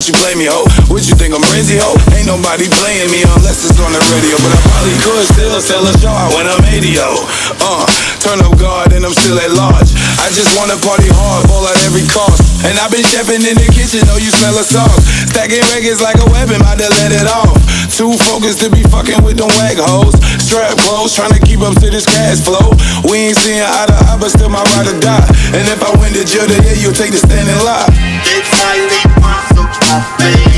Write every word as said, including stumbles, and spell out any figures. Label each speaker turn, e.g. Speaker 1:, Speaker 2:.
Speaker 1: you play me, ho? What you think I'm crazy, ho? Ain't nobody playing me unless it's on the radio. But I probably could still sell a show when I'm eighty, yo. Uh, turn up guard and I'm still at large. I just wanna party hard, ball at every cost. And I've been chefing in the kitchen, know you smell a sauce. Stacking records like a weapon, about to let it off. Too focused to be fucking with them wag hoes. Strap close, trying to keep up to this cash flow. We ain't seeing eye to eye, but still my ride or die. And if I win the jail, then yeah, you'll take the stand and lie.
Speaker 2: It's like they want so